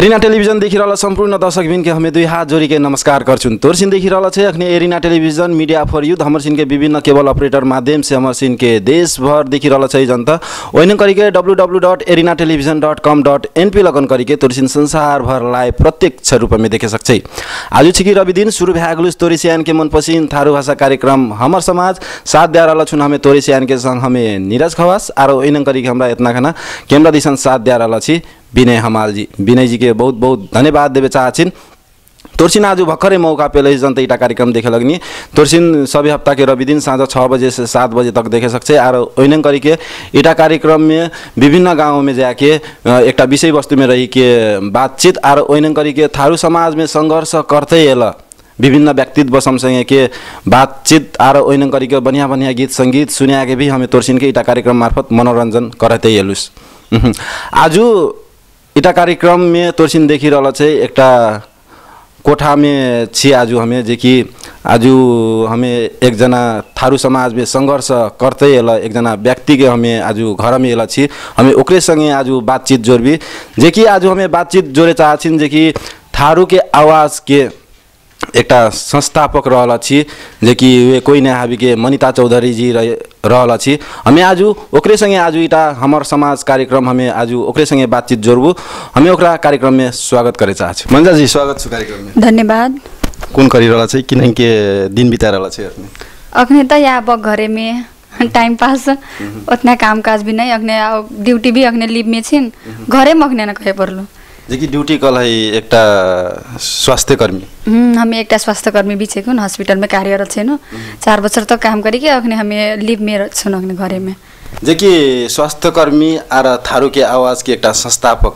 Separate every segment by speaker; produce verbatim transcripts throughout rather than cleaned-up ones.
Speaker 1: Arena television देखिरहला सम्पूर्ण दर्शकबिन के हमें दुई हाथ जोड़ी के नमस्कार करछुन। तोरसिन देखिरहला छे अखने arena television media for youth हमर सिन के विभिन्न केबल ऑपरेटर माध्यम से हमर सिन के देश भर देखिरहला छे जनता ओइन करिके W W W dot arena television dot com dot N P लगन करिके तोरसिन संसार भर लाइव प्रत्यक्ष रूप में देखे सकछै। आज छिकी रवि दिन शुरू भ्यागलुस तोरिसियान के मन पसिन थारू भाषा कार्यक्रम हमर समाज साथ दे रहल छुन हमें तोरिसियान के संग हमें नीरज खवास और ओइन करिके हमरा इतना खाना कैमरा दिशन साथ दे रहल छी विनय हमाल जी। विनय जी के बहुत बहुत धन्यवाद देवे चाहछिन। तोरसिन आज भर्खरै मौका पेले जनता इटा कार्यक्रम देखे लगनी। तोरसिन सभी हफ्ता के रवि दिन साँझ छः बजे से सात बजे तक देखे सकते और ओइन करिके इटा कार्यक्रम में विभिन्न गाँव में जाके एक विषय वस्तु में रही के बातचीत और ओइन करिके थारू समाज में संघर्ष करते एल विभिन्न व्यक्तित्व समसँगे के बातचीत और ओइन करिके बढ़िया बढ़िया गीत संगीत सुनिया के भी हमें तोरसिन के इटा कार्यक्रम मार्फत मनोरंजन करते एलुस। आज इटा कार्यक्रम में तोरसिन देखी रहल छे एकटा कोठा में छी आज हमें जे कि आज हमें एक जना थारू समाज में संघर्ष करते एल एक जना व्यक्ति के हमें आज घर में एल छी हमें ओकरे संगे आज बातचीत जोड़बी जे कि आज हमें बातचीत जोड़े चाहछिन जे कि थारू के आवाज़ के एकटा संस्थापक रहल छी जे कि वे कोई नहीं हाबी के मनिता चौधरी जी रहल छी। हमें आज ओकरे संगे आज इटा हमर समाज कार्यक्रम हमें आज ओकरे संगे बातचीत जोड़बू हमें ओकरा कार्यक्रम में स्वागत करे चाहछु। मंजा जी स्वागत छ कार्यक्रम में।
Speaker 2: धन्यवाद।
Speaker 1: कौन करी रहल छी कि नहीं के दिन बिता रहल छी अपने?
Speaker 2: अखने त यहाँ बक घरे में टाइम पास उतना काम काज भी नहीं अखने ड्यूटी भी अखने लीव में छिन घरे में अखने न कहे परलो
Speaker 1: जे कि ड्यूटी कल है एकटा स्वास्थ्य कर्मी
Speaker 2: हम्म हमें एकटा स्वास्थ्य कर्मी भी छेकुन हॉस्पिटल में कार्यरत छेनु चार बছर तक काम करी के अखने हमें लीव में छुन अखने घरे में
Speaker 1: जे कि स्वास्थ्य कर्मी आर थारू के आवाज़ के एकटा संस्थापक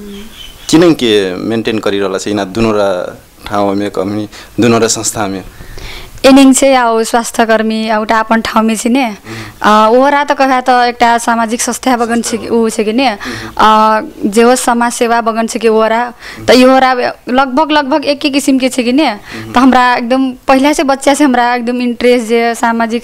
Speaker 1: किन के मेंटेन करी रहल छै इना दुनोरा ठाउँ में कमी दुनोरा संस्था में
Speaker 2: इनिंग से आउ स्वास्थ्य कर्मी एउटा अपन ठाउँ में छिने ओहरा त कहा त एकटा सामाजिक संस्था बगन छ उ छ कि ने जे हो समाज सेवा बगन छ कि ओहरा त योहरा लगभग लगभग एक एक किसिम के छ कि ने त हमरा एकदम पहला से बच्चा से हमरा एकदम इंटरेस्ट जे सामाजिक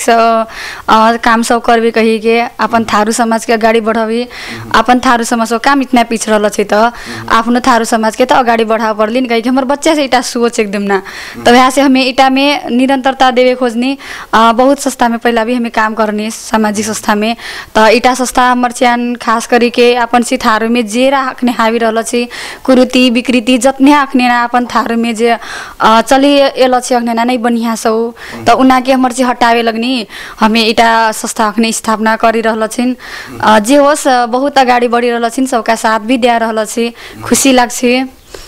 Speaker 2: काम सब करबे कही के अपन थारू समाज के अगाडि बढ़ावी अपन थारू समाज को काम इतना पिछड़ल छ त आफ्नो थारू समाज के त अगाडि बढ़ाव पर्लिन कही के हमर बच्चा से इटा सोच एकदम ना त वहाँ से हमें इटा में निरंतरता देवे खोजनी बहुत संस्था में पहला भी हमें काम करनी सामाजिक संस्था में तो इटा संस्था हमर चियान खास करी के अपन सी थारू में जे राखने हावी रहल छी कुरुति विकृति जतने आखने ना अपन थारू में जे चली एल छी अखने ना नहीं बढ़िया सौ तो उना के हमर ची हटावे लगनी हमें इटा संस्था अखने स्थापना करी रहल छिन जे होस बहुत अगाडि बढ़ी रहल छिन सबका साथ भी दे रहल छी खुशी लाग्छ।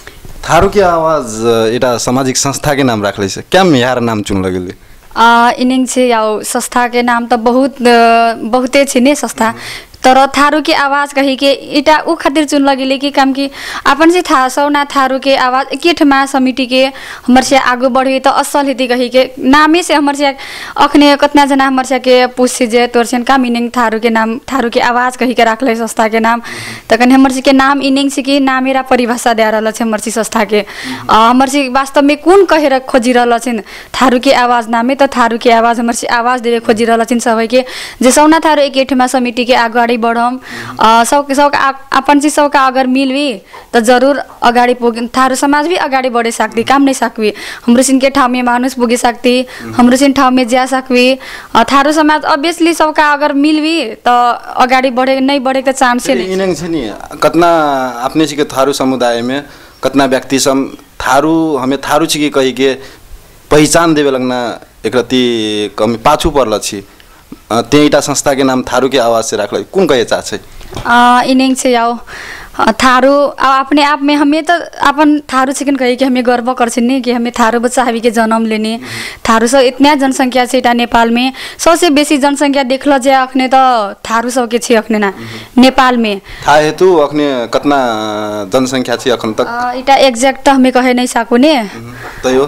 Speaker 1: थारू के आवाज़ इटा सामाजिक संस्था के नाम रखले से क्या यार नाम चुन लगले
Speaker 2: इनिंग छे याओ संस्था के नाम तो बहुत बहुते छे ने संस्था तर थारू के आवाज़ कही के इटा उ खातिर चुन लगिले कि काम की अपन से था सौना थारू के आवाज़ एकेठमा समिति के हमर से आगू बढ़ी तो असल हेती कही के नामे से हमर से अखने कतना जना हमर से के पूछ जे तोरसन का मीनिंग थारू के नाम थारू के आवाज़ कही के राखले संस्था के नाम त कने हमर से के नाम इनिंग से कि नामेरा परिभाषा दे रहल छ हमर से संस्था के हमर से वास्तव में कोन कहे खोजी रहल छिन थारू के आवाज़ नामे त थारू के आवाज़ हमर से आवाज़ देवे खोजी रहल छिन सबै के जे सौना थारू एकेठमा समिति के आगू बढ़म सब सब अपन चीज सबका अगर मिलवी तो जरूर अगाडि पुग थारू समाज भी अगाडि बढ़े सकती काम नहीं सकवी हाम्रो सिन के ठाउँ में मानुस पुगे सकती हाम्रो सिन ठाउँ में जा सकवी थारू समाज ऑब्वियसली सबका अगर मिलवी तो अगाडि बढ़े नहीं बढ़े के चांस है
Speaker 1: इनंग छ नि कतना अपने के थारू समुदाय में कतना व्यक्ति सम थारू हमें थारू छी के कही के पहचान देवे लगना एक रति कमी पाछू परल छी तेईटा संस्था के नाम थारू के आवाज़ से रखल कौन कहे चाहे
Speaker 2: इनिंग से आओ थारू अपने आप में हमें तो अपन थारू चिकन कही कि हमें गर्व कर नहीं कि हमें थारू बच्चा हवी के जन्म लेने थारू सब इतना जनसंख्या से इटा नेपाल में सबसे बेसी जनसंख्या देखल जे अखने तो थारू सब के छे अखने ना नेपाल में
Speaker 1: था हेतु अखने कतना जनसंख्या छे अखन तक
Speaker 2: इटा एग्जैक्ट तो हमें कहे नहीं सकू ने
Speaker 1: तयो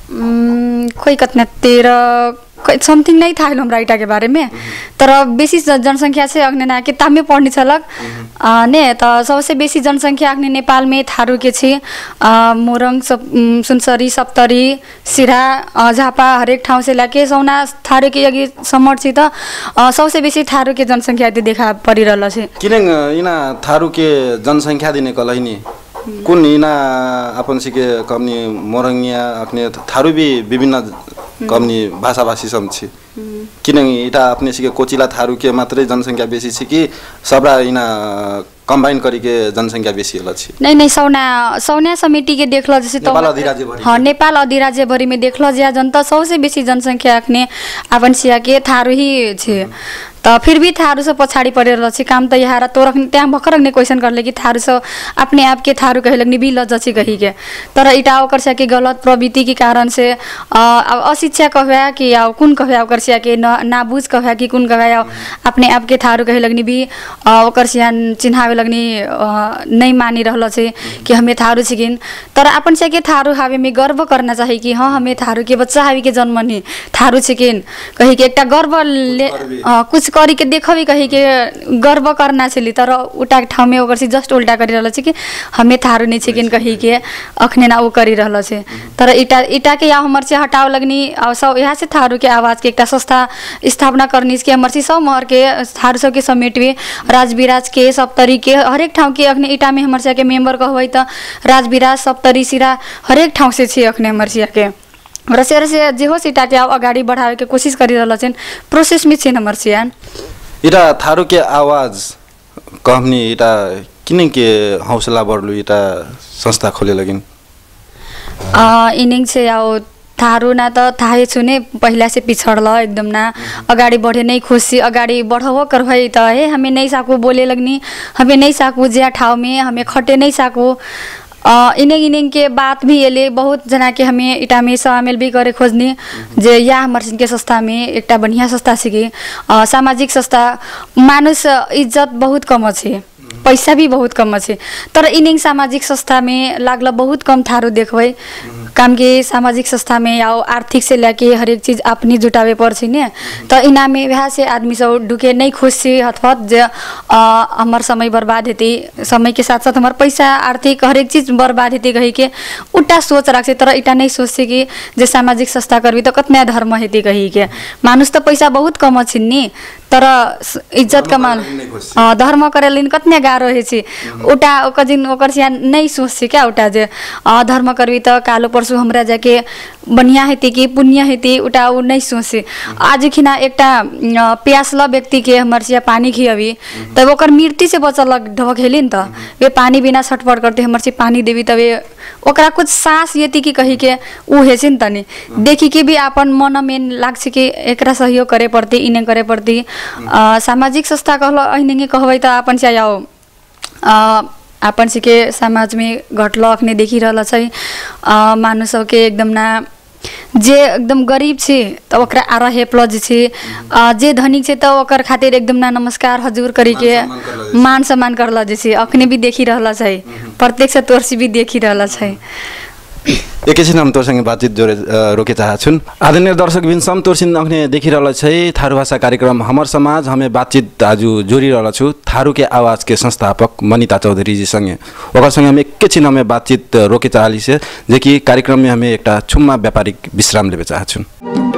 Speaker 2: कोई कतना तेरह समथिंग नहीं था हमरा इटा के बारे में तर बेसी जनसंख्या से अग्ने ना किताब में पढ़नी छलक ने तो सबसे बेसी जनसंख्या अग्ने नेपाल में थारू के छे मोरङ सुनसरी सप्तरी सिरा झापा हरेक ठाउँ से लाके सौना थारू के यगी समर छी त सबसे बेसी थारू के जनसंख्या देखा परिरहल छे
Speaker 1: किन इना थारू के जनसंख्या दिने कलैनी कुन हिना अपन सिके कमनी मोरंगिया अपने थारू भी विभिन्न कमनी भाषा भाषी सम छी किनकि इटा अपने सिके कोचिला थारू के मात्रै जनसंख्या बेसी छ कि सबरा हिना कंबाइन करके जनसंख्या बेसी होला छी
Speaker 2: नहीं नहीं सौना सौना समिति के देखल जैसे तो
Speaker 1: नेपाल अधिराज्य भरि
Speaker 2: हाँ नेपाल अधिराज्य भरि में देखल जा जनता सबसे बेसी जनसंख्या अखने आपन सिया के थारू ही छे तो फिर भी थारू से पछाड़ी पड़ेर छी काम तो यहाँ तो रखने त्यहाँ भर्खर रखने क्वेश्चन करले कि थारू से अपने आप के थारू कहे लगनी भी लज्जा कही के तर इटा ओकर से के गलत प्रवृत्ति के कारण से अब अशिक्षा कहवा कि या कुन कहवा ओकर से के न नाबुझ कहवा कि कुन कहवा अपने आप के थारू कहे लगनी भी ओकर से चिन्हावे लगनी नहीं मानी रहल छे कि हमें थारू छिकिन तर अपन से के थारू हावे में गर्व करना चाहिए कि हाँ हमें थारू के बच्चा हावी के जन्म नहीं थारू छिकिन कही के एकटा गर्व ले कुछ करी के देखबी कही के गर्व करना छली तर उटा ठाउँ में ओकर से जस्ट उल्टा करी रहल छे कि हमें थारू नहीं छिकिन कही के अखने ना उ करी रहल छे तर इटा इटा के या हमर से हटाव लगनी सब यहाँ से थारू के आवाज के एकटा संस्था स्थापना करनी के हमर से सब महर के थारू सब के समेटवे राजविराज के सप्तरी के हरेक ठाउँ के अखने इटा में हमर से के मेंबर कहबै त राजविराज सप्तरी सिरा हरेक ठाउँ से छी अखने हमर से के रसेर से जे हो सीटा के अगाडि बढावे के कोशिश गरिरहल छन् प्रोसेस में छिन हमर सियान
Speaker 1: इटा थारू के आवाज कहनी इटा किन के हौसला बढ्लु इटा संस्था खोले लगिन
Speaker 2: अ इनिंग से आओ थारू ना त थाहे छुने पहिला से पिछड़ल एकदम ना अगाडि बढे नहीं खुशी अगाडि बढ़ो करबै त हे हमें नहीं साकू बोले लगनी हमें नहीं साकू ज्या ठाउँ में हमें खटे नहीं साकू इनिंग इनिंग के बात भी ये बहुत जना के हमें इटा में शामिल भी करे खोजनी जे या हमर के संस्था में एकटा बढ़िया संस्था सिके सामाजिक संस्था मानुष इज्जत बहुत कम छे पैसा भी बहुत कम अच्छे तर इनिंग सामाजिक संस्था में लागल बहुत कम थारू देखबै काम के सामाजिक संस्था में आओ आर्थिक से लेके हर एक चीज अपनी जुटावे पर्छी ने तो इना में वह से आदमी सब ढुके नहीं खुश छी हथपथ जे हमार समय बर्बाद हेती समय के साथ साथ हमार पैसा आर्थिक हर एक चीज बर्बाद हेती कही के उल्टा सोच राखे तर इटा नहीं सोचे कि जे सामाजिक संस्था करबी तो कतना धर्म हेती कही के मानुष तो पैसा बहुत कम छिन नि तर इज्जत कमाल धर्म करे लिन कतने गारो है छी उटा ओकर दिन ओकर सिया नहीं सोच क्या उटा जे धर्म करबी तो कालो परसु हमरा जाके बढ़िया हेती कि पुण्य हेती उटा उ नहीं सोचे आज खिना एकटा प्यासला व्यक्ति के हमर सिया पानी खियाबी तब ओकर मृत्यु से बचल ढबक हेली न त वे पानी बिना छटपट करते हमर से पानी देवी तबे ओकरा कुछ सांस येती कि कही के उ हे छिन तनी देखी के भी अपन मन में लाग्छ कि एकरा सहयोग करे पड़ती इने करे पड़ती सामाजिक संस्था कहलो अहिने कहबै त अपन से आओ अपन से के समाज में घटल अखने देखी रहल छै मानुष के एकदम ना जे एकदम गरीब छे तो ओकरा आरा हेप्लज छे जे धनिक छे तो ओकर खातिर एकदम ना नमस्कार हजुर करी के मान सम्मान करला जे छे अखने भी देखी रहल छै प्रत्यक्ष तोरसी भी देखी रहल छै
Speaker 1: एकैछिन हम तोरसँग बातचीत जोडे रोके चाहछुन आदरणीय दर्शकबिन सम तोरसिन अखने देखिरहल छै थारू भाषा कार्यक्रम हमर समाज हमें बातचीत आज जोडिरहल छु थारू के आवाज के संस्थापक मनिता चौधरी जी संगे ओकर संगे हम एकैछिन हमें बातचीत रोके चाहली से जे कि कार्यक्रम में हमें एकटा छुम्मा व्यापारिक विश्राम लेबे चाहछुन।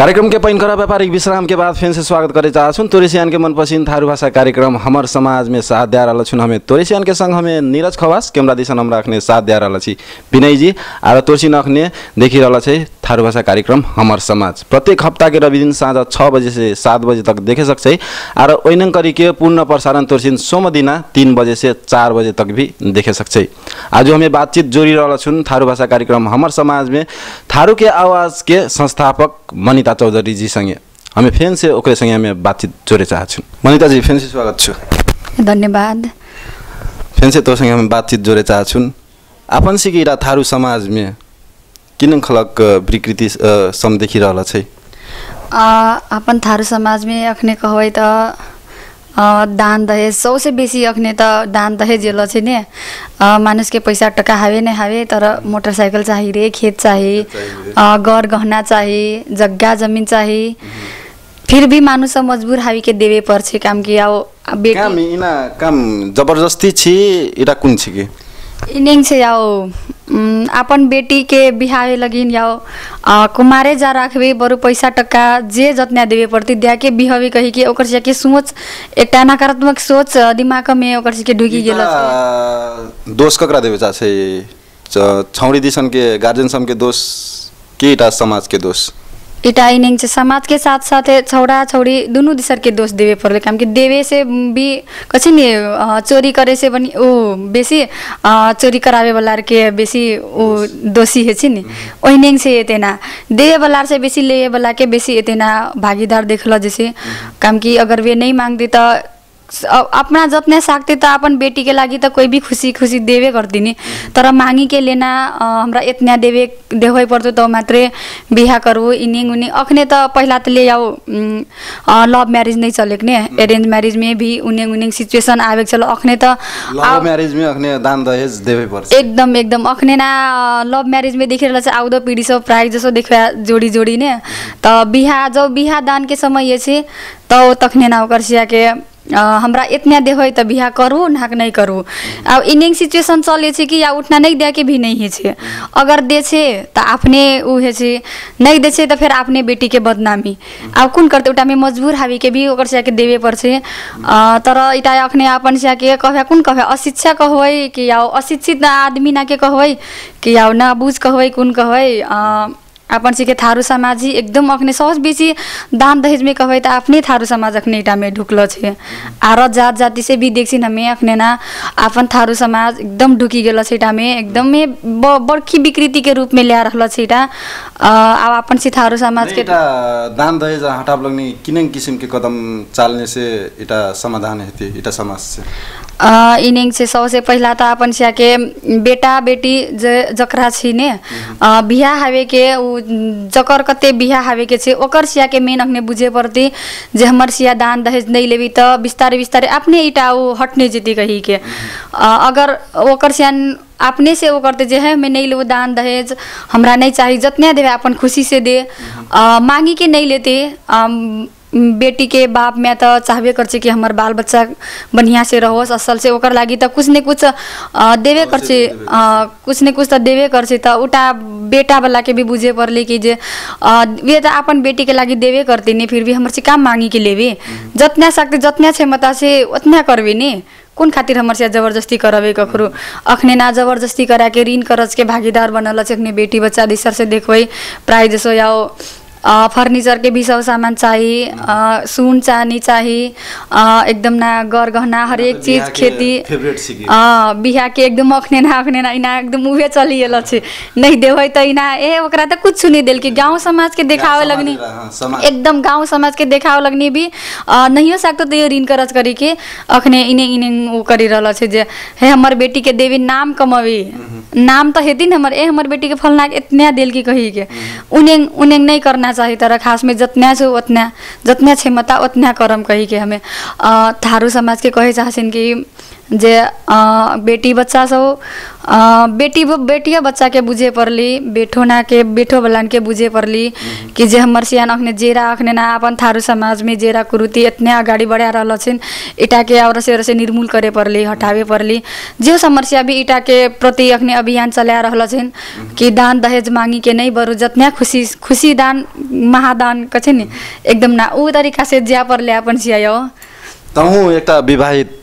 Speaker 1: कार्यक्रम के पैनखरा व्यापारिक विश्राम के बाद फिर से स्वागत करे चाहछुन तोरेसियान के मनपसंद थारू भाषा कार्यक्रम हमर समाज में साथ दे रहल छुन हमें तोरेसियान के संग हमें नीरज खवास कैमरा दिशा हम रखने साथ दे रहल छी विनय जी आर तोरसिन अखने देखि रहल छै थारू भाषा कार्यक्रम हमर समाज प्रत्येक हफ्ता के रवि दिन साँझ छः बजे से सात बजे तक देखे सकछै आर ओइनन करी के पूर्ण प्रसारण तोरसिन सोम दिना तीन बजे से चार बजे तक भी देखे सकछै। आज हमें बातचीत जोड़ी रहल छुन थारू भाषा कार्यक्रम हमर समाज में थारू के आवाज के संस्थापक मनिता चौधरी जी संगे हमें फेन से ओकरे संगे हमें बातचीत जोड़े चाहछुन। मनिता जी फेन से स्वागत छु।
Speaker 2: धन्यवाद।
Speaker 1: फेन से तो संगे हमें बातचीत जोड़े चाहछुन आपन सिकिरा थारू समाज में किन खलक विकृति सम देखि रहल छै।
Speaker 2: अपन थारू समाज में अखने कहबै त दान दहेज सबसे बेसी अखने त दान दहेज जेल छै ने मानुष के पैसा टका हावे नहीं हावे तर मोटरसाइकिल चाहिए रे खेत चाहिए घर गहना चाहिए जग्गा जमीन चाहिए फिर भी मानुष मजबूर हावी के देवे पर्छ काम कि आओ
Speaker 1: काम इना काम जबरदस्ती छी इरा कुन छी के
Speaker 2: इनेंग से आओ अपन बेटी के बिहावे लगिन याओ कुमारे जा राखबे बरु पैसा टका जे जतना देवे पड़ती दिया के बिहावे कही के ओकर से के सोच एकटा नकारात्मक सोच दिमाग में ओकर से के ढुकी गेल
Speaker 1: दोष ककरा देवे चा छै छौड़ी दिसन के गार्जियन सम के दोष के इटा समाज के दोष
Speaker 2: इटा इनिंग से समाज के साथ साथ छौड़ा छौड़ी दोनों दिसर के दोष देवे पड़े काम कि देवे से भी कछि नि चोरी करे से बनी ओ बेसी चोरी करावे वाला के बेसी ओ दोषी है नि ओइनिंग से एतेना देवे वाला से बेसी लेवे वाला के बेसी एतेना भागीदार देखल जैसे काम कि अगर वे नहीं मांगते तो अपना जतने सकते तो अपन बेटी के लागी तो कोई भी खुशी खुशी देवे करती तर मांगी के लेना हमरा इतना देवे देवे पड़तो तो मात्रे बिहा करू इनिंग उनिंग अखने तो पहला तो ले आओ लव मैरिज नहीं चले ने अरेंज मैरिज में भी उनिंग उनिंग सिचुएशन आवे चलो अखने तो
Speaker 1: लव मैरिज में अखने दान दहेज देवे पर्छ
Speaker 2: एकदम एकदम अखने ना लव मैरिज में देखेर चाहिँ आउँदो पीढ़ी सब प्राय जसो देखा जोड़ी जोड़ी ने तो बिहा जब बिहा दान के समय ये छे तो तखने ना ओकर सिया के हमरा इतना दे हो तो बिहा करू नाक नहीं करू अब इनिंग सिचुएशन चले छे कि या उठना नहीं दे के भी नहीं है छे अगर दे छे तो अपने उ है छे नहीं दे छे तो फिर अपने बेटी के बदनामी अब कुन करते उटा में मजबूर हावी के भी ओकर से के देवे पर्छे तर इटा अखने अपन से के कहवे कुन कहवे अशिक्षा कहवे कि या अशिक्षित आदमी ना के कहवे कि या ना बुझ कहवे कुन कहवे अपन से के थारू समाज ही एकदम अखने सहज बेसी दान दहेज में कहवे त अपने थारू समाज अखने इटा में ढुकल छे आर जात जाति से भी देखसिन हमें अखने ना अपन थारू समाज एकदम ढुकी गेल छे इटा में एकदम में बड़की विकृति के रूप में ल्या रहल छे इटा अब अपन से थारू समाज के
Speaker 1: दान दहेज हटाव लगनी किन किसिम के कदम चालने से इटा समाधान हेते इटा समाज से
Speaker 2: इनिंग से सबसे पहला तो अपन सिया के बेटा बेटी जकरा छी ने बिहा हावे के जकर कते बिहा हावे के छे ओकर सिया के मेन अखने बुझे पड़ती जे हमर सिया दान दहेज नहीं लेबी तो बिस्तारे बिस्तारे अपने इटा वो हटने जेती कही के अगर ओकर सिया अपने से वो करते जे है मैं नहीं ले दान दहेज हमरा नहीं चाहिए जतने देवे अपन खुशी से दे मांगी के नहीं लेते बेटी के बाप में तो चाहबे कर कि हमार बाल बच्चा बढ़िया से रहो असल से ओकर लागी तो कुछ न कुछ देवे कर कुछ न कुछ तो देवे कर तो उटा बेटा वाला के भी बुझे पड़ले कि जे वे तो अपन बेटी के लागी देवे करते नहीं फिर भी हमारे से काम मांगी के लेवे जतना सकते जतना क्षमता से उतना करवे ने कौन खातिर हमारे से जबरदस्ती करावे कखरू अखने ना जबरदस्ती करा के ऋण कर्ज के भागीदार बनल अखने बेटी बच्चा दिसर से देखबै प्राय जसो याओ फर्नीचर के भी सब सामान चाहिए सुन चानी चाहिए एकदम ना गर गहना हर एक चीज खेती बिहा के एकदम अखने ना अखने ना इना एकदम उहे चली गेल छे नहीं देबै त इना ए ओकरा त कुछ नहीं देल कि गांव समाज के देखावे लगनी एकदम गांव समाज के देखावे लगनी भी नहीं हो सकतो त यो ऋण कर्ज करी के अखने इने इने उ करी रहल छे जे हे हमर बेटी के देवी नाम कमावी नाम त हेती न हमर ए हमर बेटी के फलना इतना देल की कही के उने उने नहीं करना चाहिए तर खास में जतना छो उतना जतना क्षमता उतना करम कही के हमें थारू समाज के कहे चाहछिन कि जे अ, बेटी बच्चा सब अ, बेटी बेटिया बच्चा के बुझे पड़ली बेठो ना के बेठो बलान के बुझे पड़ली कि जे हमर सियान अखने जेरा अखने ना अपन थारू समाज में जेरा कुरुति इतने अगाडि बढ़ा रहल छिन इटा के और से और से निर्मूल करे पड़ली हटावे पड़ली जो समस्या भी इटा के प्रति अखने अभियान चला रहल छिन कि दान दहेज मांगी के नहीं बरु जतना खुशी खुशी दान महादान कछे नि एकदम ना उ तरीका से ज्या पर ले अपन सियायो
Speaker 1: तहु एकटा विवाहित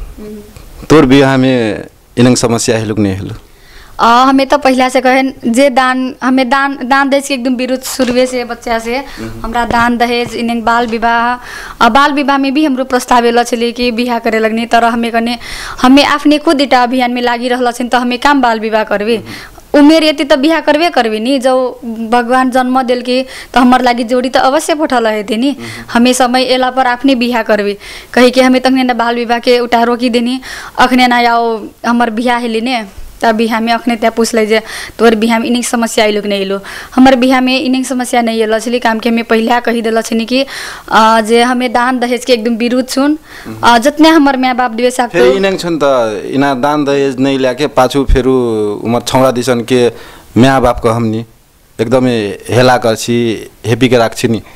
Speaker 1: तोर बियाह में इनंग समस्या हेलुक नहीं हेलु
Speaker 2: आ, हमें तो पहला से कहे जे दान हमें दान दान दहेज के एकदम विरुद्ध शुरुए से बच्चा से हमरा दान दहेज इन बाल विवाह बाल विवाह में भी हमरो प्रस्ताव एल छे कि बियाह करे लगनी तर हमें कने हमें अपने खुद इटा अभियान में लागी रहल छिन तो हमें काम बाल विवाह करबे उमेर यति तो बिहा करबे करबे नि जो भगवान जन्म दिल के तो हमार लागी जोड़ी तो अवश्य पठल हेती नि हमें समय एला पर अपने बिहा करबे कही के हमें तखने ना बाल विवाह के उठा रोकी देनी अखने ना आओ हमर बिहा हेली ने तब बिहा में अखने त्या पूछ ले जे तोर बिहा में इनिंग समस्या आइलो कि नहीं आइलो हमर बिहा में इनिंग समस्या नहीं आइलो छली काम के हमें पहला कही देल छनी कि जे हमें दान दहेज के एकदम विरुद्ध छुन जतने हमर माँ बाप देवे सक्तो
Speaker 1: फेरि इनिंग छन त इना दान दहेज नहीं ल्याके पाछू फेरु उमर छौरा दिसन के माँ बाप को हमनी एकदमै हेला करछि हेपी के राख्छि नि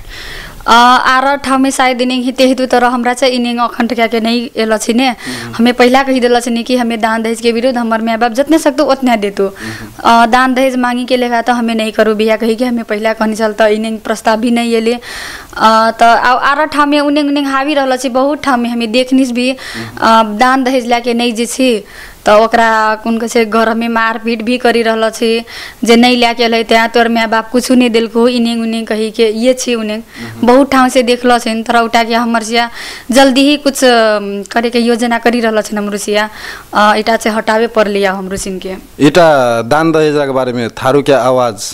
Speaker 2: आर ठाउँ में शायद इनिंग हिते हेतु तर हमरा चाहिँ इनिंग अखंड क्या के नहीं एल छिने हमें पहला कही दिल छनी कि हमें दान दहेज के विरुद्ध हमर माँ बाप जितने सकतो उतने देतो दान दहेज मांगी के लेखा तो हमें नहीं करो बिया कही के हमें पहला कहनी चलता इनिंग प्रस्ताव भी नहीं एले तो आर ठाउँ में उनिंग उनिंग हावी रहल छी बहुत ठाउँ में हमें देखनिस भी दान दहेज लाके नहीं जे छी तो ओकरा कुन कसे घर में मारपीट भी करी रहल छी जे नहीं लाके अलै त्या तोर माँ बाप कुछ नहीं दिलको इनिंग उनिंग कही के ये छी उनिंग बहुत ठाउँ से देखल छिन तर उठा के हमर सिया जल्दी ही कुछ करे के योजना करी रहल छिन हमरो सिया इटा से हटावे परलिया हमरो सिन के
Speaker 1: इटा दान दहेज के बारे में थारू के आवाज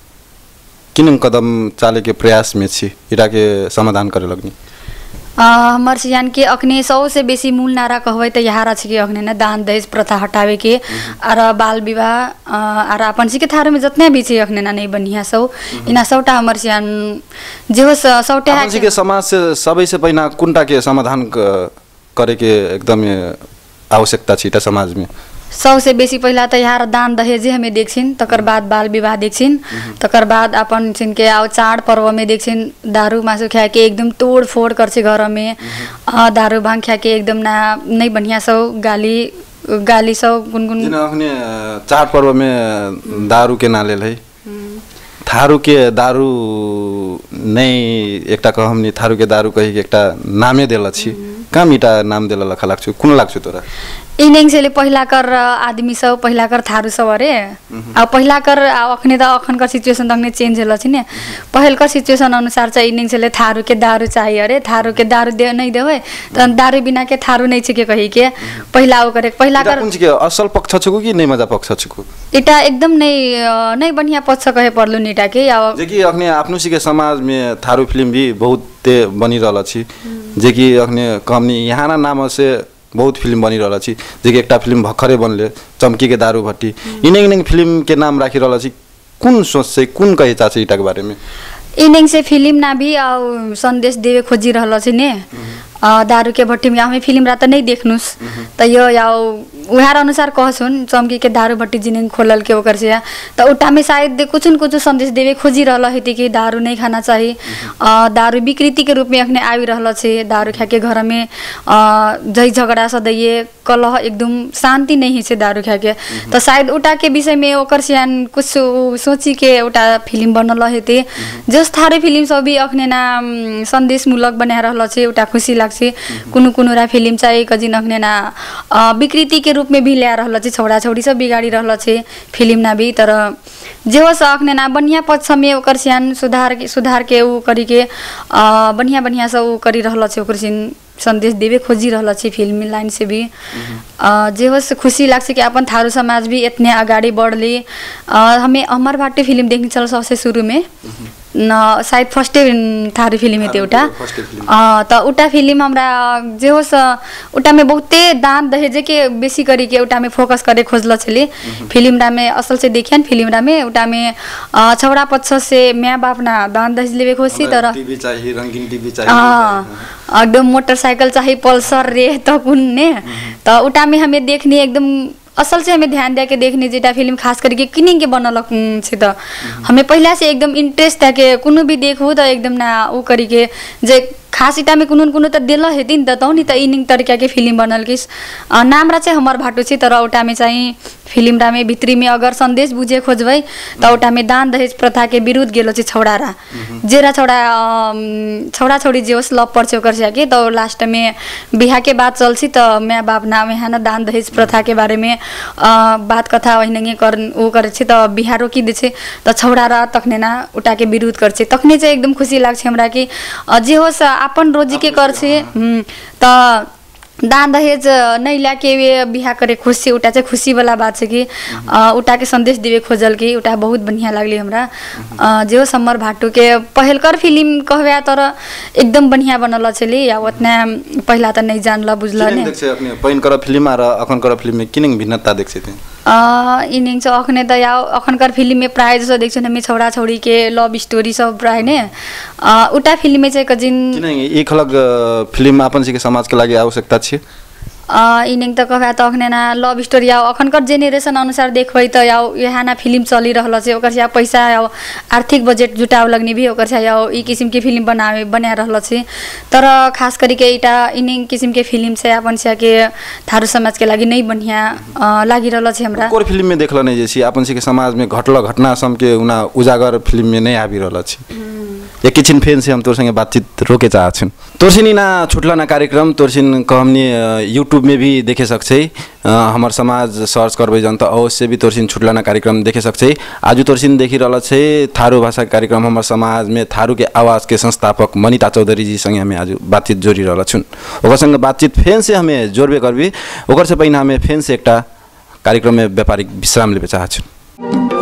Speaker 1: किन कदम चाले के प्रयास में छी इटा के समाधान करे लगनी
Speaker 2: हमार सियान के अखने सौ से बेसी मूल नारा कहबै त यहाँ रह कि अखने न दान दहेज प्रथा हटावे के और बाल विवाह और अपन सी के थारो में जितने भी छी अखने न नहीं बनिया सौ इना सौटा हमार सियान जो सौटा
Speaker 1: अपन सी के समाज से सबै से पहिना कुनटा के समाधान करे के एकदम आवश्यकता छी त समाज में
Speaker 2: सबसे बेसी पहिला त यहाँ दान दहेज हमें देखछिन तकर बाद बाल विवाह देखछिन तकर बाद अपन छिन के आओ चाड पर्व में देखछिन दारू मासु खा के एकदम तोड़ फोड़ करछे घर में दारू भांग खा के एकदम ना नहीं बढ़िया सौ गाली गाली सौ गुनगुन
Speaker 1: जिन अखने चाड पर्व में दारू के नाले है थारू के दारू नहीं एकटा कह हमनी थारू के दारू कही के एकटा नामे देला छी काम इटा नाम देला लखा लाग्छु कुन लाग्छु तोरा
Speaker 2: इनिंग से पहिला कर आदमी सब पहिला कर थारू सब अरे आ पहिला कर अखने त अखन कर सिचुएसन तखने चेंज होला छिने पहिल कर सिचुएसन अनुसार चाहिँ इनिंग से थारू के दारू चाहिए अरे थारू के दारू दे नहीं देवे त दारू बिना के थारू नहीं छिके कही के पहिला ओ करे पहिला कर
Speaker 1: कुन के असल पक्ष छको कि नहीं मजा पक्ष छको
Speaker 2: इटा एकदम नहीं नहीं बढ़िया पक्ष कहे पर्लु निटा के या
Speaker 1: जे कि अखने आफ्नो सिके समाज में थारू फिल्म भी बहुत बनी रहल छी जे कि अखने कमनी यहाँ ना नाम से बहुत फिल्म बनी रहल छी जे कि एकटा फिल्म भखरे बनले चमकी के दारू भट्टी इनिंग इनिंग फिल्म के नाम राखी रहल छी कुन सोच से कुन कहे चाचे इटा के बारे में
Speaker 2: इनिंग से फिल्म ना भी आ संदेश देवे खोजी रहल छी ने दारू के भट्टी में हमें फिल्म रात नहीं देखनुस त यो या उहार अनुसार कहसुन चमकी के दारू भट्टी जिनिंग खोलल के ओकर से त उटा में शायद कुछ न कुछ संदेश देवे खोजी रहल हेती कि दारू नहीं खाना चाहिए दारू विकृति के रूप में अखने आवी रहल छे दारू खा के घर में जई झगड़ा सदैये कलह एकदम शांति नहीं है दारू खा के तो शायद उटा के विषय में ओकर सियान कुछ सोची के उटा फिल्म बनल हेते जस थारे फिल्म सब भी अखने ना संदेश मूलक बना रहल छे उटा खुशी लाग्छे कुनु कुनुरा फिल्म चाहिँ कजिन अखने ना विकृति के रूप में भी ल्या रहल छे छोड़ा छोड़ी सब बिगाड़ी रहल छे फिल्म ना भी तर जे होस अखने ना बढ़िया पक्ष में ओकर सियान सुधार के सुधार के उ करी के बढ़िया बढ़िया सब उ करी रहल छे ओकर सिन संदेश देवे खोजी रहल छी फिल्मी लाइन से भी जे होस खुशी लाग्छ कि अपन थारू समाज भी इतने अगाडि बढले हमें अमर भाटे फिल्म देखने चल सबसे शुरू में न सायद फर्स्टे थारू फिल्म थियो उटा
Speaker 1: फर्स्टे फिल्म।
Speaker 2: अ, त उटा फिल्म हमरा जे होस् उटा में बहुते दान दहेज के बेसी करी के उटा में फोकस करे खोजल छली फिल्म रा में असल से देखियन फिल्म रा में उटा में अ, छौड़ा पक्ष से माँ बाप ना दान दहेज लेवे खोसी तर
Speaker 1: टिभी चाहिए रंगीन टिभी चाहिए
Speaker 2: अ, एकदम मोटरसाइकिल चाहिए पल्सर रे त कुन ने त उटा में हमें देखनी एकदम असल से हमें ध्यान दिया के देखनी जेटा फिल्म खास करके किनिंग के बनल छ त हमें पहला से एकदम इंटरेस्ट था के कुनो भी देखू त एकदम ना उ करी के जे खास इटा में कुनो कुनो त देल हेती नि त तौ नि त इनिंग तरीका के फिल्म बनल किस अ, नाम रा चाहिँ हमर भाटो छ तर उटा में चाहिँ फिल्म रा में भित्री में अगर संदेश बुझे खोजबै त उटा में दान दहेज प्रथा के विरुद्ध गेलो छ छौड़ा रा जेरा छौड़ा अम, छौड़ा छोड़ी जे होस् लव पर्छ ओकर छ के त लास्ट में बिहा के बाद चलसी त माँ बाप नाम यहाँ ना दान दहेज प्रथा के बारे में अ, बात कथा वहिनंगे कर उ करे छ त बिहा रोकी दे छ त छौड़ा रा तखने ना उटा के विरोध कर छ तखने चाहिँ एकदम खुशी लाग्छ हमरा कि अ, जे होस् अपन रोजी के कर छ हम्म, त दान दहेज नहीं लाके वे बिहा करे खुशी उटा चाहिँ खुशी वाला बात छ कि अ, उटा के संदेश दिवे खोजल कि उटा बहुत बढ़िया लागली हमरा अ, जे होस् हमर भाटू के पहलकर फिल्म कहबे तर एकदम बढ़िया बनल छली या उतना पहला त नहीं जानला बुझला ने
Speaker 1: देख्छ अपने पहिन कर फिल्म र अखन कर फिल्म में किनिंग भिन्नता देख्छ थिए
Speaker 2: अ, इनिंग चाहिँ अखने त या अखनकर फिल्म में प्राय जसो देख्छु हामी छौड़ा छोड़ी के लव स्टोरी सब प्राय ने अ, उटा फिल्म में चाहिँ कजिन
Speaker 1: किन एक अलग फिल्म अपन के समाज के लागि आवश्यकता छ
Speaker 2: इनिंग त कहबा त अखने ना लव स्टोरी या अखनकर जेनेरेशन अनुसार देखबै त या यहाँ ना फिल्म चली रहल छ ओकर या पैसा या आर्थिक बजेट जुटाव लगनी भी ओकर या ई किसिम के फिल्म बनावे बना रहल छ तर खास करी के इटा इनिंग किसिम के फिल्म से अपन से के थारू समाज के लागि नहीं बढ़िया अ, लागि रहल छ हमरा
Speaker 1: कोर फिल्म में देखल नहीं जैसी अपन के समाज में घटल घटना सम के उना उजागर फिल्म में नहीं आबि रहल छ एक किचन फैन से हम तोर संगे बातचीत रोके चाहछन तोरसिनी ना छुटला ना कार्यक्रम तोरसिन कहमनी यूट्यूब में भी देखे सकछै अ, हमर समाज सर्च करबै जन त अवश्य भी तोरसिन छुटला ना कार्यक्रम देखे सकछै आज तोरसिन देखि रहल छै थारू भाषा कार्यक्रम हमर समाज में थारू के आवाज के संस्थापक मनिता चौधरी जी संगे हमें आज बातचीत जोड़ी रहल छुन ओकर संगे बातचीत फैन से हमें जोड़बे करबी ओकर से पहिने हमें फैन से एकटा कार्यक्रम में व्यापारिक विश्राम लेबे चाहछन।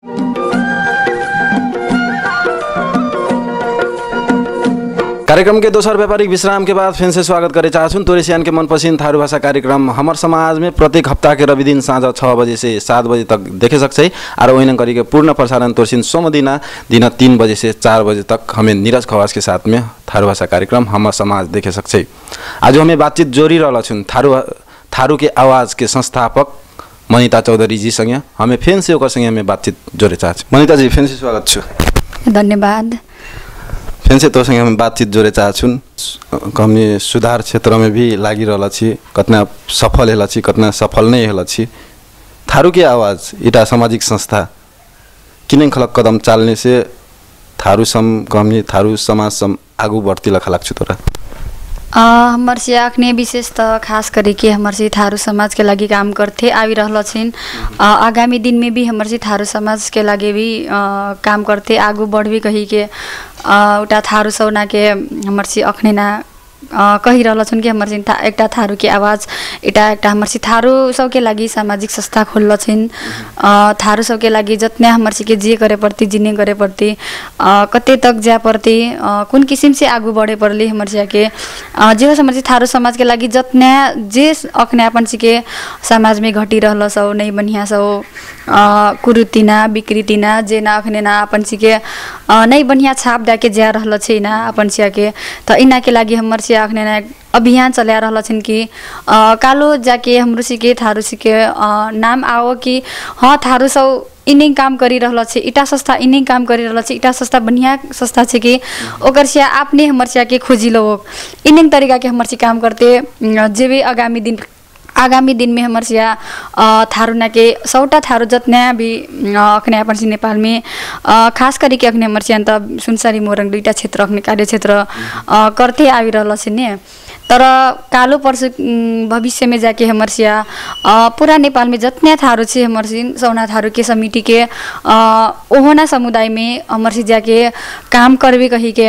Speaker 1: कार्यक्रम के दोसर व्यापारिक विश्राम के बाद फिर से स्वागत करे चाहछुन तोरेसियान के मनपसंद थारू भाषा कार्यक्रम हमर समाज में प्रत्येक हफ्ता के रवि दिन साँझ छः बजे से सात बजे तक देखे सकछै और वही करी के पूर्ण प्रसारण तोरसिन सोम दिन दिन तीन बजे से चार बजे तक हमें नीरज खवास के साथ में थारू भाषा कार्यक्रम हमर समाज देखे सकछै। आज हमें बातचीत जोड़ी रहल छुन थारू थारू के आवाज़ के संस्थापक मनिता चौधरी जी संगे हमें फेन से ओकर संगे हमें बातचीत जोड़े चाहछु। मनिता जी फेन से स्वागत छु।
Speaker 2: धन्यवाद।
Speaker 1: फेन से तोसँग हम बातचीत जोड़े चाहछुन हमने सुधार क्षेत्र में भी लागी रहल छी कतना सफल हेला छी कतना सफल नहीं हेला छी। थारू के आवाज़ इटा सामाजिक संस्था किन खलक कदम चालने से थारू सम कमी थारू समाज सम आगू बढ़ती लखा लाग्छ तोरा?
Speaker 2: हमर से अखने विशेष त खास करके हमर से थारू समाज के लगी काम करते आवी रहल छिन। आगामी दिन में भी हमर से थारू समाज के लगे भी आ, काम करते आगू बढ़ी कही के उटा थारू सौना के हमर से अखने ना कही रहल छन् कि हमर था एकटा थारू के आवाज़ इटा एकटा हमर से थारू सब के लगी सामाजिक संस्था खोल छिन। थारू सब के लगी जतने हमर से के जे करे पड़ती जिने करे पड़ती कते तक जा पड़ती कुन किसिम से आगू बढ़े पड़ली हमर से के जे हमर से थारू समाज के लगी जतने जे अखने अपन से के समाज में घटी रहल सौ नहीं बढ़िया सौ कुरुतिना विकृतिना जे ना अखने ना अपन से के नहीं बढ़िया छाप दे के जा रहल छै ना अपन से के त इना के लगी हमर से अखने ना अभियान चला रहल छिन कि कालो जाके हमरो सिके थारू सिके नाम आओ कि हाँ थारू सब इन्हीं काम करी रहल छे इटा संस्था इन्हीं काम करी रहल छे इटा संस्था बढ़िया संस्था छे कि ओकर से आपने हमर से के खोजी लो इन्हीं तरीका के हमर से काम करते जे भी आगामी दिन आगामी दिन में हमर से थारू ना के सौटा थारू जतना भी अखने अपन से नेपाल में खास करी के अखने हमर से अंत सुनसारी मोरङ दुईटा क्षेत्र अखने कार्य क्षेत्र करते आवी रहल छिने। तर कालो पर्सो भविष्य में जाके हमर से पूरा नेपाल में जतने थारू छे हमर से सौना थारू के समिति के ओहोना समुदाय में हमर से जाके काम करबे कही के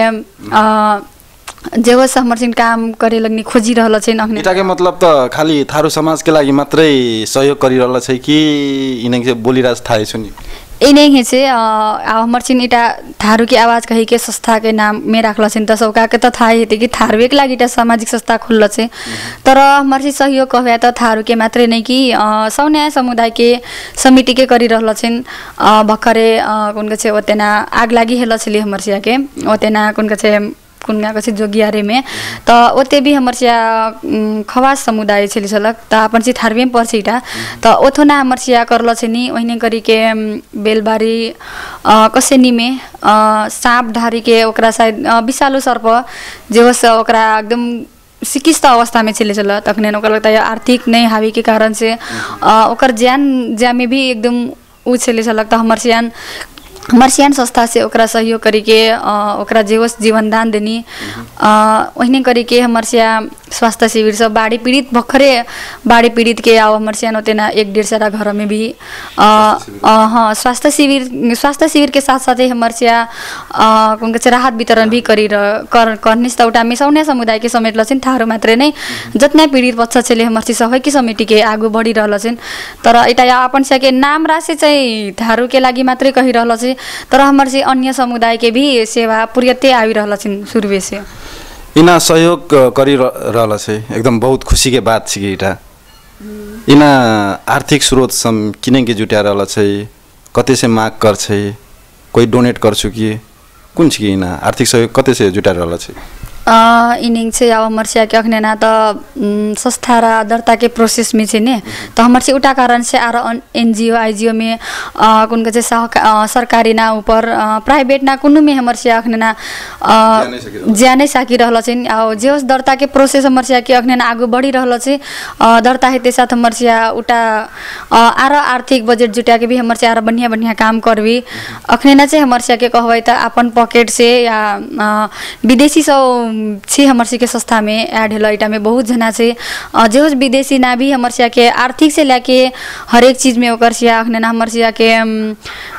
Speaker 2: जेवस हमर सिन काम करे लगनी खोजी रहल छै अखने।
Speaker 1: इटा के मतलब त खाली थारू समाज के लागि मात्रै सहयोग करि रहल छै कि इने के बोलिराज थाहे छु नि
Speaker 2: इने हे से हमर सिन इटा थारू के आवाज कही के संस्था के नाम में राखल छिन त सबका के त थाहे हेते कि थारू के लागि इटा सामाजिक संस्था खोल्ल छै। तर हमर से सहयोग कहबे त थारू के मात्रै नै कि सौन्या समुदाय के समिति के करि रहल छिन भखरे कुन के छै ओतेना आग लागि हेल छली हमर से के ओतेना कुन के छै कुन्या कसे जोगियारे में त ओते भी हमर से खवास समुदाय छली छलक त अपन से थारवे पर्छ इटा त ओथोना हमर से करल छै नि ओहिने करी के बेलबारी कसेनी में सांप ढारी के ओकरा शायद विषालु सर्प जे होस ओकरा एकदम सिकिस्त अवस्था में चले चल तखने ओकर लगता है आर्थिक नहीं हावी के कारण से ओकर जान जामे भी एकदम उ चले चलक त हमर से हमर सियान संस्था से ओकरा सहयोग करी के ओकरा जीवस जीवन दान देनी ओहिने करी के हमर सिया स्वास्थ्य शिविर सब बाढ़ी पीड़ित भखरे बाढ़ी पीड़ित के आओ हमर सियान होतेना एक डेढ़ सारा घर में भी हाँ स्वास्थ्य शिविर स्वास्थ्य शिविर के साथ साथ हमर सिया कौन के राहत वितरण भी करी कर करने तौटा में सौन्या समुदाय के समेट लसिन थारू मात्रै नै जतना पीड़ित बच्चा छले हमर से सहयोगी समिति के आगू बढ़ी रहल छिन। तर इटा अपन से के नाम राशि चाहिँ थारू के लागि मात्रै कहि रहल छै तर हमर से अन्य समुदाय के भी सेवा पुर्यते आवी रहल छिन सुरुवे से
Speaker 1: इना सहयोग करी रहल छै एकदम बहुत खुशी के बात छै इटा इना आर्थिक स्रोत सम किने के जुटा रहल छै कते से माग कर छै कोई डोनेट करछु कि कुन छै इना आर्थिक सहयोग कते से जुटा रहल छै
Speaker 2: इनिंग से अब हमर से के अखने ना त संस्था र दर्ता के प्रोसेस में छै ने त हमर से उटा कारण से आर एनजीओ आईजीओ में कुन के सरकारी ना ऊपर प्राइवेट ना कुनु में हमर से अखने ना ज्यानै साकी रहल छै आ जे दर्ता के प्रोसेस हमर से के अखने ना आगू बढ़ी रहल छै दर्ता हेते साथ हमर से उटा आर आर्थिक बजेट जुटा के भी हमर से आर बढ़िया बढ़िया काम करबी अखने ना छै हमर से के कहबै त अपन पॉकेट से या विदेशी सब छे हमर से के संस्था में ऐड हेला इटा में बहुत जना से जे विदेशी ना भी हमर से के आर्थिक से लेके हर एक चीज में ओकर से अखने ना हमर से के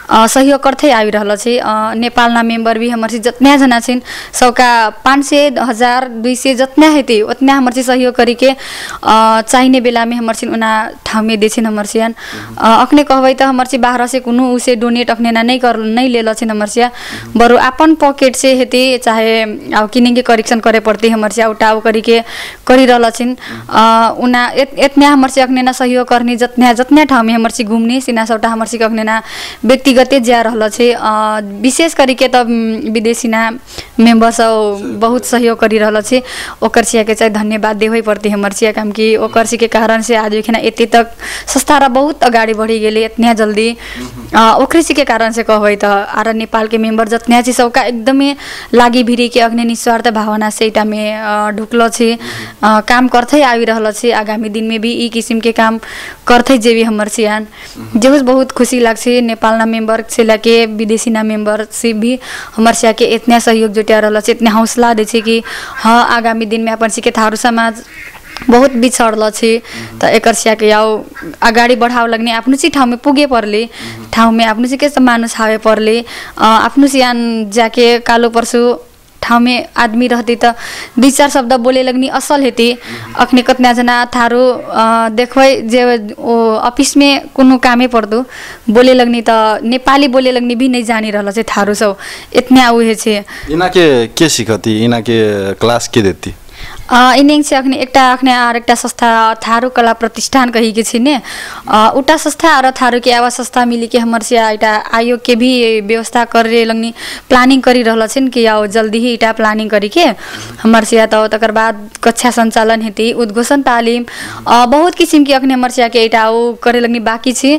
Speaker 2: अ, सहयोग गर्दै आइरहल छी। अ, नेपालना मेम्बर भी हमर से जितना जना छिन सबका पाँच सौ हजार दुई सौ जितना हेती उतना हमर से सहयोग करी के अ, चाहिने बेला में हमर से उना ठाव में दे छिन हमर से अखने कहबै त हमर से बाहर से कुनु उसे डोनेट अखने ना नहीं कर नहीं ले छिन हमर से बरु अपन पॉकेट से हेती चाहे अब किने के करेक्शन करे पड़ती हमर से उटा उ करी के करी रहल छिन। अ, उना इतना हमर से अखने ना सहयोग करनी जितना जितना ठाव में हमर से घूमनी सिना सबटा हमर से अखने ना व्यक्तिगत जा रहल छे। अ, विशेष करी के त विदेशी ना मेंबर सब बहुत सहयोग करी रहल छे ओकर सिया के चाहे धन्यवाद देबै पड़ती हमर सिया काम की ओकर सी के कारण से आज एखना एते तक संस्था र बहुत अगाडि बढ़ी गेले इतना जल्दी। अ, ओकरे सी के कारण से कहबै त आर नेपाल के मेंबर जितना छी सबका एकदमै लागि भिरी के अग्नि निस्वार्थ भावना से इटा में अ, ढुकल छे। अ, काम करथे आइ रहल छे आगामी दिन में भी ई किसिम के काम करथे जेबी हमर सियान जेबस बहुत खुशी लागछे। नेपाल ना मेंबर से लेके विदेशी ना मेंबर से भी हमर सिया के इतना सहयोग जुटा रहल छे इतना हौसला दे छे कि हाँ आगामी दिन में अपन सी के थारू समाज बहुत बिछड़ल छे त एकर सिया के आओ अगाडि बढ़ाव लगने आफ्नो सी ठाउँ में पुगे परले ठाउँ में आफ्नो सी के मानुस हावे परले आफ्नो सियान जाके कालो परसु ठाउँ में आदमी रहती त दुई चार शब्द बोले लगनी असल हेती अखने कतना जना थारू देखबै जे ऑफिस में कोनो कामे पर्दो बोले लगनी त नेपाली बोले लगनी भी नहीं जानी रहल छे थारू सब इतना उहे छे।
Speaker 1: इना के के सिखती इना के क्लास के देती
Speaker 2: इनेंग से अखने एकटा अखने आर एकटा संस्था थारू कला प्रतिष्ठान कही के छिने उटा संस्था और थारू के आवास संस्था मिली के हमर से इटा आयोग के भी व्यवस्था करे लगनी प्लानिंग करी रहल छिन कि आओ जल्दी ही इटा प्लानिंग करी के हमर से त तकर बाद कक्षा संचालन हेती उद्घोषण तालिम बहुत किसिम के अखने हमर से के इटा ओ करे लगनी बाकी छी।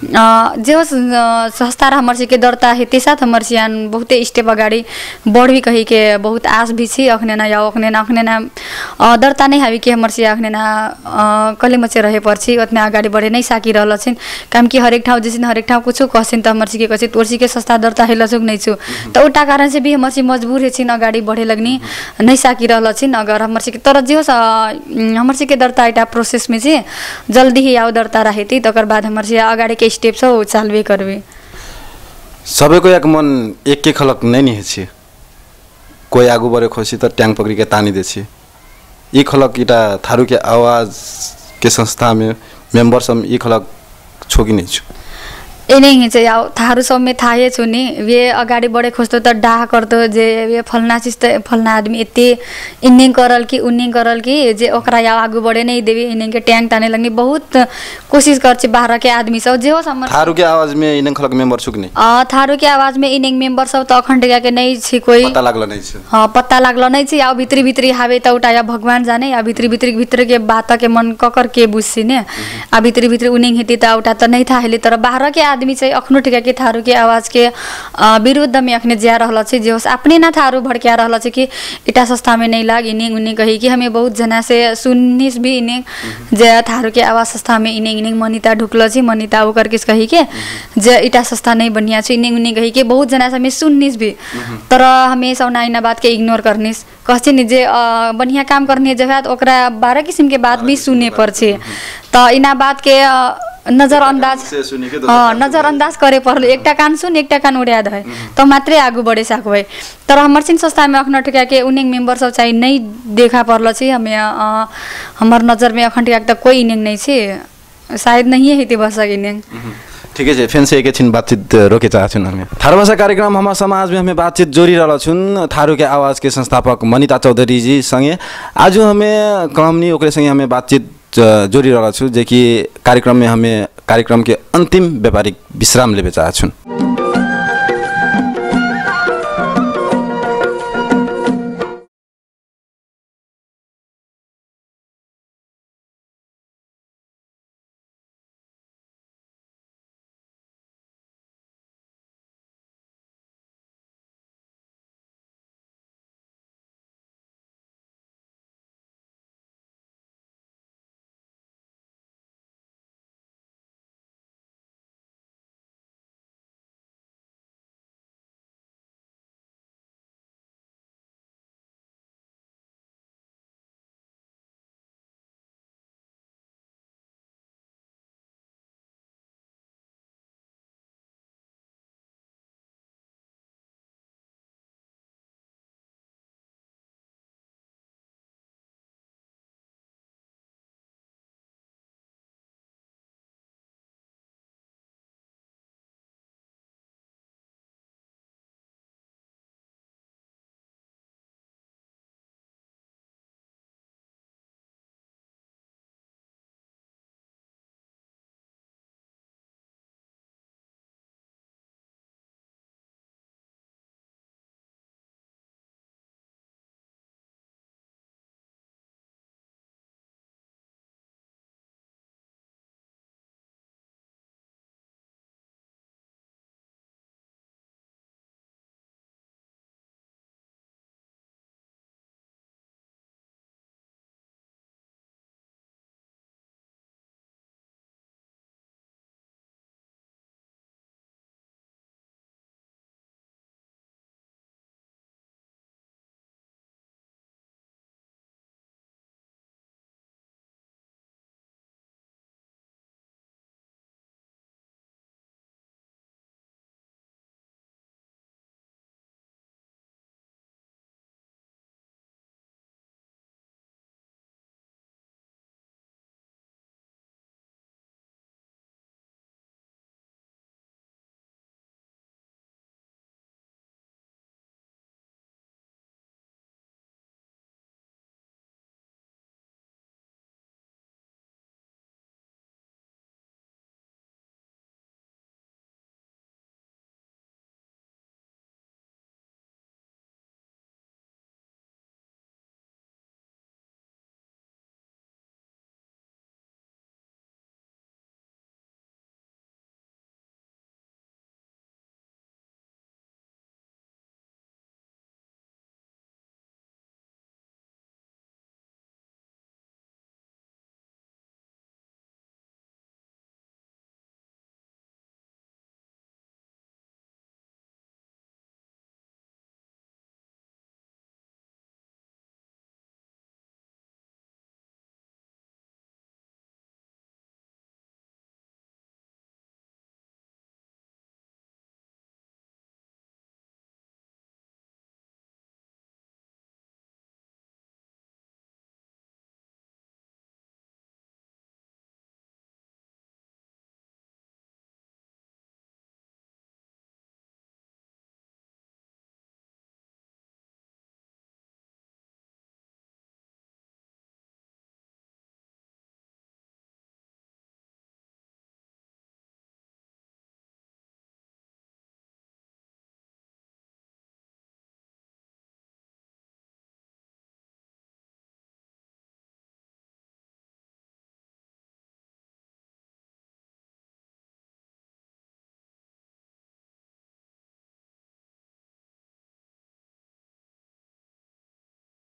Speaker 2: जे संस्था र हमर से के दर्ता हेते साथ हमर सियान बहुते स्टेप अगाडि बढ़ भी कही के बहुत आस भी छी अखने ना याओ अखने ना अखने ना दर्ता नहीं हावी कि हमर से अखने ना कले मचे रहे पर्छि उतना अगाडि बढे नहीं साकी रहल छिन काम कि हरेक ठाउँ जसिन हरेक ठाउँ कुछु कहसिन त हमर सिके कछि तोरसी के संस्था दर्ता हेल सुक नहीं छु त उटा कारण से भी हमर से मजबूर हे छिन अगाडि बढे लगनी नहीं साकी रहल छिन अगर हमर सिके तर जे हमर सिके दर्ता इटा प्रोसेस में छे जल्दी ही आउ दर्ता रहेती तकर बाद हमर से अगाडि के स्टेप छ चालबे करबे।
Speaker 1: सबैको एक मन एक के खलक नहीं नि छे कोई आगू बढे खोसी त ट्याङ पकड़ी के तानी देछि ई खलक इटा थारू के आवाज के संस्था में मेंबर सब ई खलक छोकी नहीं छु
Speaker 2: इनेंग चाहिँ याव थारू सब में थाहे छु नि वे अगाडि बढे खोजतो त डाह करतो जे वे फलना चीज त फलना आदमी एते इनेंग करल कि उनेंग करल कि जे ओकरा याव आगू बढे नहीं देवी इनेंग के ट्याङ ताने लगनी बहुत कोशिश गर्छ बाहर के आदमी सब जे हो हमर
Speaker 1: थारू के आवाज में इनेंग खलक मेंबर छु कि नहीं
Speaker 2: अ थारू के आवाज में इनेंग मेंबर सब त अखण्ड के नहीं छी कोई
Speaker 1: पता लागल नहीं छ
Speaker 2: हां पता लागल नहीं छी याव भित्री भित्री हावे त उटा या भगवान जाने या भित्री भित्री भित्र के बात के मन ककर के बुझसी ने आ भित्री भित्री उनेंग हेती त उटा त नहीं था हेली तर बाहर के आदमी चाहिँ अखनो ठिका के थारू के आवाज के विरुद्ध में अखने जा रहल छे जे अपने ना थारू भड़का रहल छे कि इटा संस्था में नहीं लाग इने उन्ने कही कि हमें बहुत जना से सुनिस भी इने जे थारू के आवाज संस्था में इने इने मनिता ढुकल छी मनिता उ करके कही के जे इटा संस्था नहीं बनिया छ इने उन्ने कही के बहुत जना से हमें सुनिस भी तर हमें सौनाइना बात के इग्नोर करनिस कहछि नि जे बढ़िया काम करने जगह ओकरा बारह किसिम के बात भी सुने पर छे त इना बात के नजरअंदाज हाँ नजरअंदाज करे परले एकटा कान सुन एकटा कान उड़ा दे तो मात्रै आगू बढ़े सकबै तर हमर सिन संस्था में अखन ठिका के उनेंग मेंबर सब चाहिँ नहीं देखा परल छी हमें हमर नजर में अखन ठिका त कोई इनेंग नहीं छी शायद नहीं है हेते बस इनेंग
Speaker 1: ठीक है फेन से एक छिन बातचीत रोके चाहछुन हमें थारू भाषा कार्यक्रम हमार समाज में हमें बातचीत जोड़ी रहल छुन थारू के आवाज के संस्थापक मनिता चौधरी जी संगे आज हमें कमनी ओकरे संगे हमें बातचीत जोड़ी रहल छु जे कि कार्यक्रम में हमें कार्यक्रम के अंतिम व्यापारिक विश्राम लेबे चाहछुन।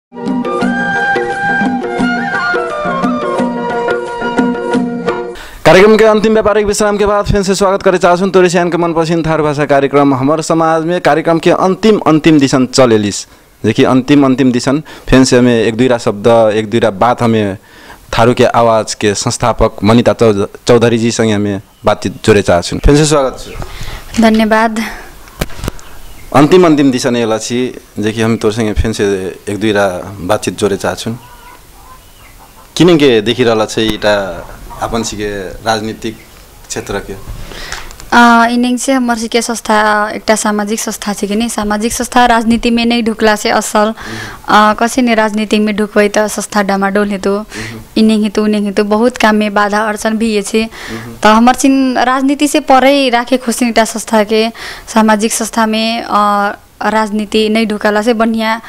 Speaker 1: कार्यक्रम के अंतिम व्यापारिक विश्राम के बाद फिर से स्वागत करे चाहूँ तोरेसियान के मनपसंद थारू भाषा कार्यक्रम हमारे समाज में कार्यक्रम के अंतिम अंतिम दिशन चलेलिस देखिए अंतिम अंतिम दिशन फिर से हमें एक दूसरा शब्द एक दूसरा बात हमें थारू के आवाज़ के संस्थापक मनिता चौधरी जी संगे हमें बातचीत जोड़े चाहूँ फिर से स्वागत
Speaker 2: धन्यवाद।
Speaker 1: अंतिम अंतिम दिशा ने एला छी देखिए हम तोर संगे फिर से एक दूसरा बातचीत जोड़े चाहूँ किन के देखी रहा छ इटा अपन सिके राजनीतिक क्षेत्र के
Speaker 2: इनिंग से हमार सिके संस्था एक सामाजिक संस्था है कि नहीं सामाजिक संस्था राजनीति में नहीं ढुकला से असल कसी ने राजनीति में ढुकवाई तो संस्था डामाडोल है तो इनिंग है तो उनिंग है तो बहुत काम में बाधा अड़चन भी ये तो हमार सिन राजनीति से परे राखे खुशी इटा संस्था के सामाजिक संस्था में राजनीति नहीं ढुकाला से बढ़िया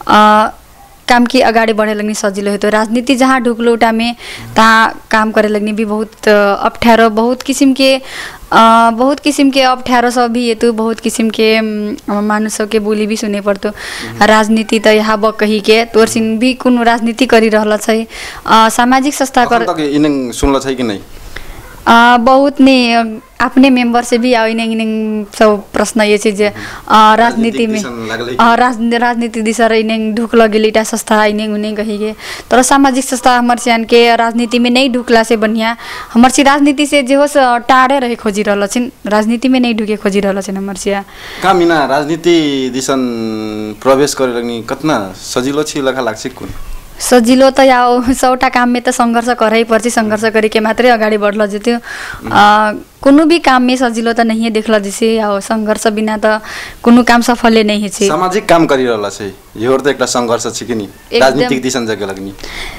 Speaker 2: काम की अगाडि बढे लगनी सजिलो है तो राजनीति जहाँ ढुकलो उटा में तहाँ काम करे लगनी भी बहुत अप्ठ्यारो बहुत किसिम के आ, बहुत किसिम के अप्ठ्यारो सब भी ये तो बहुत किसिम के मानुषों के बोली भी सुने पड़तो राजनीति तो यहाँ बक कही के तोर सिन भी कुन राजनीति करी रहल छै सामाजिक संस्था कर
Speaker 1: इनिंग सुनल छै कि नहीं
Speaker 2: आ, बहुत ने अपने मेंबर से भी आओ इनिंग इनिंग सब प्रश्न ये चीज राजनीति में राज, राजनीति दिशा इनिंग ढुक लगे इटा संस्था इनिंग उनिंग कही के तर सामाजिक संस्था हमारे सियान के राजनीति में नहीं ढुकला से बढ़िया हमारे सी राजनीति से जो हो टाड़े रहे खोजी रहल छिन राजनीति में नहीं ढुके खोजी रहल छिन हमारे सिया
Speaker 1: का मिना राजनीति दिशन प्रवेश करे लगनी कतना सजिलो छी लगा लाग्छ कुन
Speaker 2: सजिलो तो या सौटा काम में तो संघर्ष करै पर्छ संघर्ष करी के मात्रै अगाडि बढ्ल जत्यो कुनु भी काम में सजिलो तो नहीं देखल जैसे या संघर्ष बिना तो कुनु काम सफल नहीं है
Speaker 1: सामाजिक काम करिरहला छै यो त एकटा संघर्ष छ कि नि राजनीतिक दिशा जगे लगनी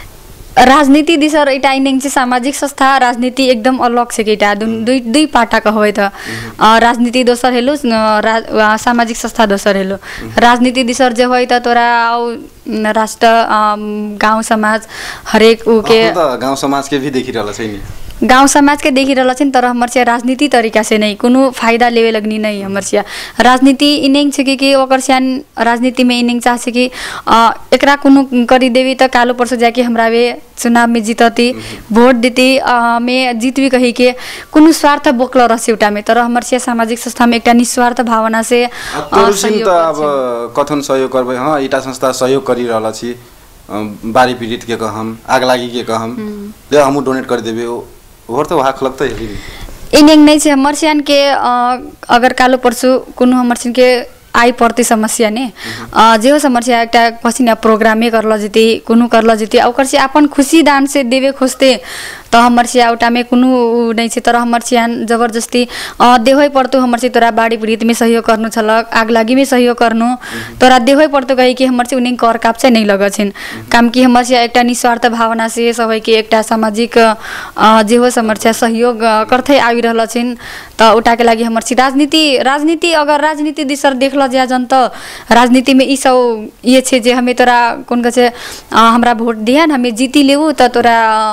Speaker 2: राजनीति दिशा इटा इनिंग से सामाजिक संस्था राजनीति एकदम अलग से इटा दुई दुई पाटा का होय त राजनीति दोसर हेलो सामाजिक संस्था दोसर हेलो राजनीति दिशा जे होय त तोरा राष्ट्र गांव समाज हरेक उ के
Speaker 1: गांव समाज के भी देखि रहल छै नि
Speaker 2: गांव समाज के देखी रहल छिन तर हमर से राजनीति तरीका से नहीं कोनो फायदा लेवे लगनी नहीं हमर से राजनीति इनिंग छ कि ओकर सियान राजनीति में इनिंग चाह छ कि एकरा कोनो करी देवी त कालो परसो जाके हमरा वे चुनाव में जीतती वोट देती में जीत भी कही के कोनो स्वार्थ बोकल रस उटा में तर हमर से सामाजिक संस्था में एकटा निस्वार्थ भावना से
Speaker 1: तोरसिन त अब कथन सहयोग करबै हां इटा संस्था सहयोग करी रहल छी बारी पीड़ित के कहम आग लागी के कहम ले हमहु डोनेट कर देबे और तो वहाँ लगता है
Speaker 2: इनिंग नहीं से हमर सियान के अगर कालो परसो कोनो हमर सिन के आई पड़ती समस्या ने जे हो समस्या एकटा कसिना प्रोग्रामे करल जति कोनो करल जति ओकर से अपन खुशी दान से देवे खोजते तो हमर से औटा में कोनो नहीं से तर हमर सियान जबरदस्ती देहोय पड़तो हमर से तोरा बाड़ी पीड़ित में सहयोग करनु छलक आग लागी में सहयोग करनु तोरा देहोय पड़तो कही कि हमर से उनी कर कापसे नहीं लग छिन काम की हमर से एकटा निस्वार्थ भावना से सबै के एकटा सामाजिक जे हो समस्या सहयोग करथे आइ रहल छिन त उटा के लागि हमर से राजनीति राजनीति अगर राजनीति दिशा देखल जा जन त राजनीति में ई सब ये छे जे हमें तोरा कोन कहे हमरा वोट दियान हमें जीती लेबू त तोरा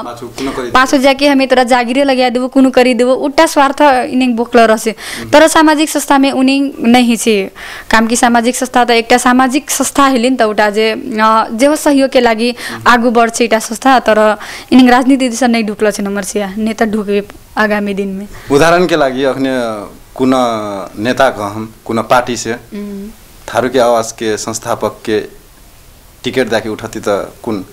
Speaker 2: पाछो जाके हमें तोरा जागिरे लगा देबो कुनु करी देबो उल्टा स्वार्थ इनिंग बोकल रसे तर सामाजिक संस्था में उनी नहीं छे काम की सामाजिक संस्था त एकटा सामाजिक संस्था हेलिन त उटा जे जे हो सहयोग के लागि आगु बढ्छ इटा संस्था तर इनिंग राजनीति दिशा नहीं ढुकल छ नम्बर से नेता ढुके आगामी दिन में
Speaker 1: उदाहरण के लागि अखने कुना नेता कहम कुना पार्टी से थारू के आवाज के संस्थापक के टिकट दाके उठती त कुन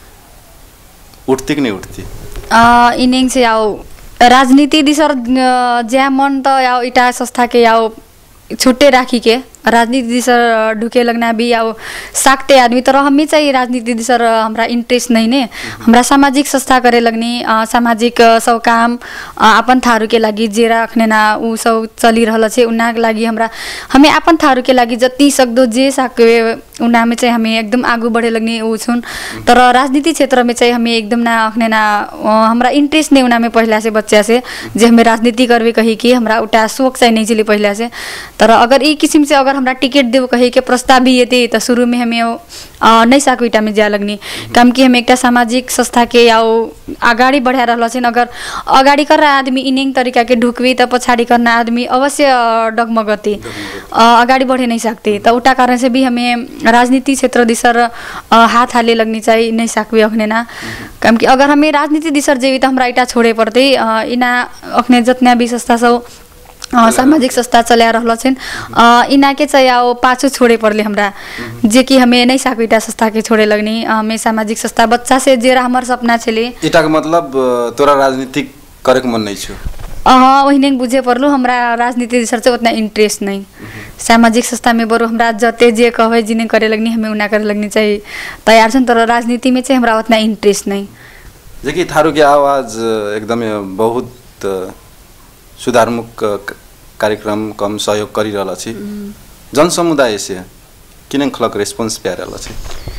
Speaker 1: उठती कि नहीं उठती
Speaker 2: इनिंग से आओ राजनीति दिसर ज्या मन त आओ इटा संस्था के आओ छुट्टे राखी के राजनीति दिसर ढुके लगना भी आओ साकते आदमी तर हमें चाहिए राजनीति दिसर हमरा इंटरेस्ट नहीं ने हमरा सामाजिक संस्था करे लगनी सामाजिक सब काम अपन थारू के लागि जे राख्ने ना उ सब चली रहल छे उना के लागि हमरा हमें अपन थारू के लागि जति सक्दो जे सके उना में चाहिँ हमें एकदम आगु बढे लगनी उ छुन तर राजनीति क्षेत्र में चाहिँ हमें एकदम ना अखने ना हमरा इंटरेस्ट नहीं उना में पहला से बच्चा से जे हमें राजनीति करबे कही कि हमरा उटा शौक चाहिँ नहीं चली पहला से तर अगर ई किसिम से अगर हमरा टिकट देव कही के प्रस्ताव भी येते तो शुरू में हमें अ, नहीं साको इटा में जा लगनी काम कि हम एक सामाजिक संस्था के या अगाडि बढ़ा रहल छन् अगर अगाडि कर आदमी इनिंग तरीका के ढुकवी त पछाडि करना आदमी अवश्य डगमगती अगाडि बढ़े नहीं सकते तो उटा कारण से भी हमें राजनीति क्षेत्र दिसर हाथ हाले लगनी चाहिए नहीं सकवे अखने ना काम कि अगर हमें राजनीति दिसर जेवी तो हमरा इटा छोड़े पड़ते इना अखने जतना भी संस्था सब सामाजिक संस्था चला रहल छन् इना के चाहिँ आओ पाछू छोड़े पड़ले हमरा जे कि हमें नहीं साको इटा संस्था के छोड़े लगनी हमें सामाजिक संस्था बच्चा से जेरा हमर सपना छले
Speaker 1: इटा के मतलब तोरा राजनीतिक करे के मन नहीं छ
Speaker 2: हाँ वही नहीं बुझे पड़लू हमरा राजनीति दिसर से उतना इंटरेस्ट नहीं सामाजिक संस्था में बरु हमरा जते जे कहवे जिने करे लगनी हमें उना करे लगनी चाहिए तैयार छन् तर राजनीति में चाहिँ हमरा उतना इंटरेस्ट नहीं
Speaker 1: जे कि थारू के आवाज एकदमै बहुत सुधारमुख कार्यक्रम कम सहयोग गरिरहल छी जनसमुदाय से किन खलक रेस्पोन्स प्यारल छी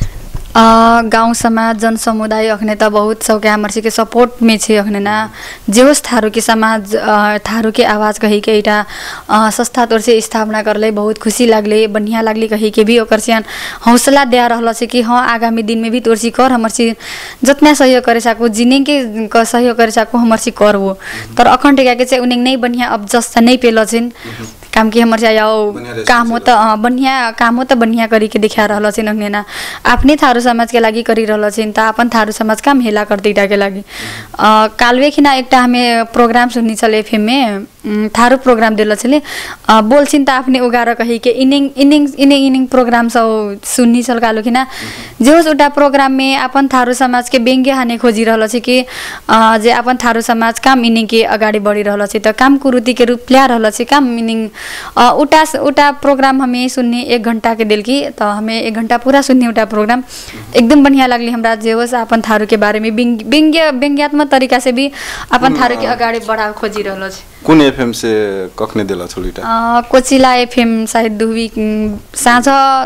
Speaker 2: गाउँ समाज जन समुदाय अखने त बहुत सौ के हमर के सपोर्ट में छे अखने ना जेवस थारू के समाज थारू के आवाज कही के इटा संस्था तौर से स्थापना करले बहुत खुशी लागले बढ़िया लागली कही के भी ओकर से हौसला दे रहल छे कि हां आगामी दिन में भी तोर सी कर हमर सी जतना सहयोग करे साको जिने के सहयोग करे साको हमर सी करबो तर अखन टेका के चाहिँ उनी नहीं बढ़िया अब जस्ता नहीं पेल छिन काम कि हमर चाहिँ आओ काम हो त बढ़िया काम हो त बढ़िया करी के दिखा रहल छिन अखने ना आफ्नै थारू समाज के लागि करी रहल छिन त अपन थारू समाज काम हेला करते इटा के लागि कालवे खिना एकटा हमें प्रोग्राम सुन्नी चल एफएम में थारू प्रोग्राम देल छले बोलछिन त आफ्नै उगार कही के इनिंग इनिंग इनिंग इनिंग प्रोग्राम सब सुन्नी चल कालो खिना जेस उटा प्रोग्राम में अपन थारू समाज के व्यंग्य हाने खोजी रहल छ कि जे अपन थारू समाज काम इनिंग के अगाडि बढी रहल छ त काम कुरुति के रूप ल्या रहल छ काम इनिंग उटा उटा प्रोग्राम हमें सुनने एक घंटा के दिल की तो हमें एक घंटा पूरा सुनने उटा प्रोग्राम एकदम बढ़िया लगली हमरा जे होस अपन थारू के बारे में व्यंग्य व्यंग्यात्मक तरीका से भी अपन थारू के अगाडि बढाव खोजी रहल छ
Speaker 1: कुन एफएम से कखने देला छोलिटा
Speaker 2: कोचिला एफएम शायद दुवी साँझ